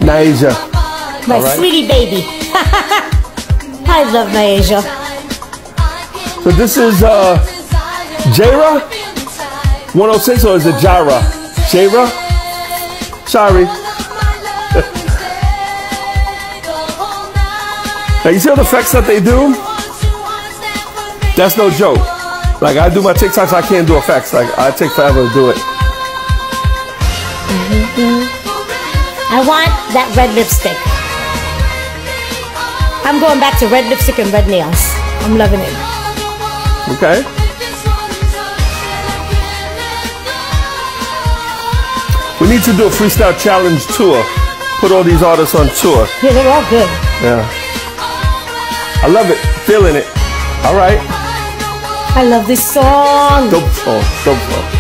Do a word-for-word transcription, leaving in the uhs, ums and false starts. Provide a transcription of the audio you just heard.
Naija. My right. sweetie baby. I love Naija. So this is uh, Jara one oh six, or is it Jara? Jara? Sorry. Now you see all the effects that they do? That's no joke. Like I do my TikToks, I can't do effects. Like I take forever to do it. Mm-hmm. I want that red lipstick. I'm going back to red lipstick and red nails. I'm loving it. Okay. We need to do a freestyle challenge tour. Put all these artists on tour. Yeah, they're all good. Yeah. I love it. Feeling it. All right. I love this song. Dope song. Dope song.